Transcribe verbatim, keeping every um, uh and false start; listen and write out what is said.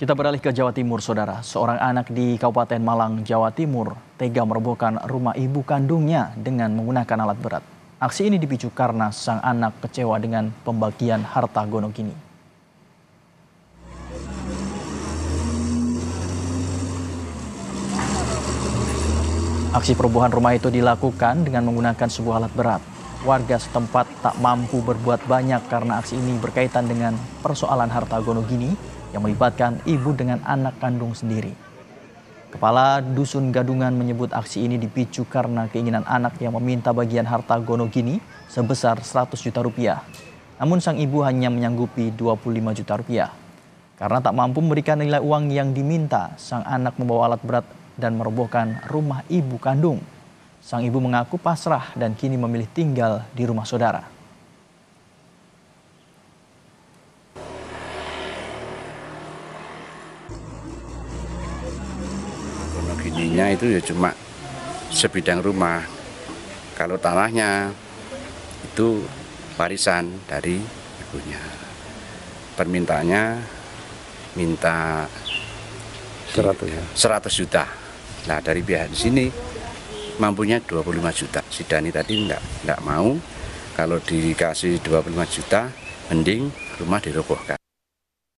Kita beralih ke Jawa Timur, Saudara. Seorang anak di Kabupaten Malang, Jawa Timur, tega merobohkan rumah ibu kandungnya dengan menggunakan alat berat. Aksi ini dipicu karena sang anak kecewa dengan pembagian harta gonogini. Aksi perobohan rumah itu dilakukan dengan menggunakan sebuah alat berat. Warga setempat tak mampu berbuat banyak karena aksi ini berkaitan dengan persoalan harta gonogini yang melibatkan ibu dengan anak kandung sendiri. Kepala Dusun Gadungan menyebut aksi ini dipicu karena keinginan anak yang meminta bagian harta gonogini sebesar seratus juta rupiah. Namun sang ibu hanya menyanggupi dua puluh lima juta rupiah. Karena tak mampu memberikan nilai uang yang diminta, sang anak membawa alat berat dan merobohkan rumah ibu kandung. Sang ibu mengaku pasrah dan kini memilih tinggal di rumah saudara. Gonogininya itu ya cuma sebidang rumah. Kalau tanahnya itu warisan dari ibunya. Permintaannya minta seratus juta. Nah, dari pihak di sini mampunya dua puluh lima juta. Si Dani tadi enggak, enggak mau. Kalau dikasih dua puluh lima juta, mending rumah dirobohkan.